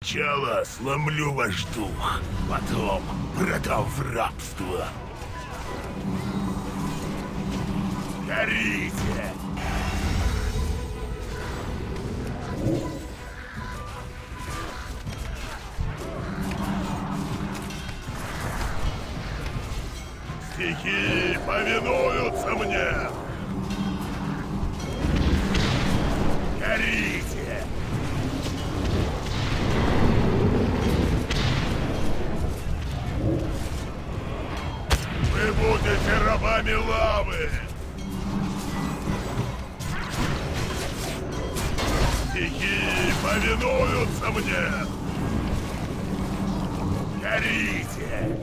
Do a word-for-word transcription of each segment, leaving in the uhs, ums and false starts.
Сначала сломлю ваш дух, потом продам в рабство. Горите! Стихии повинуются мне! Горите! Вы будете рабами лавы! Стихии повинуются мне! Горите!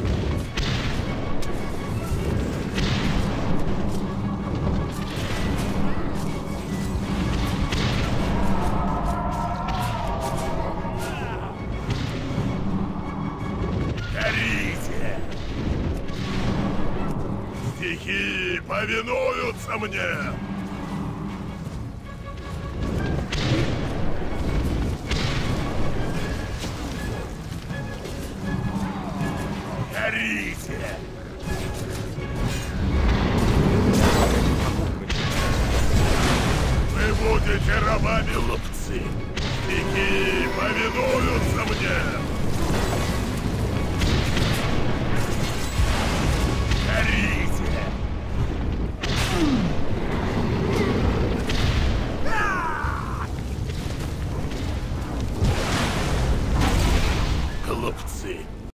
Горите! Стихии повинуются мне! Горите! Вы будете рабами лупцы! Стихии повинуются мне!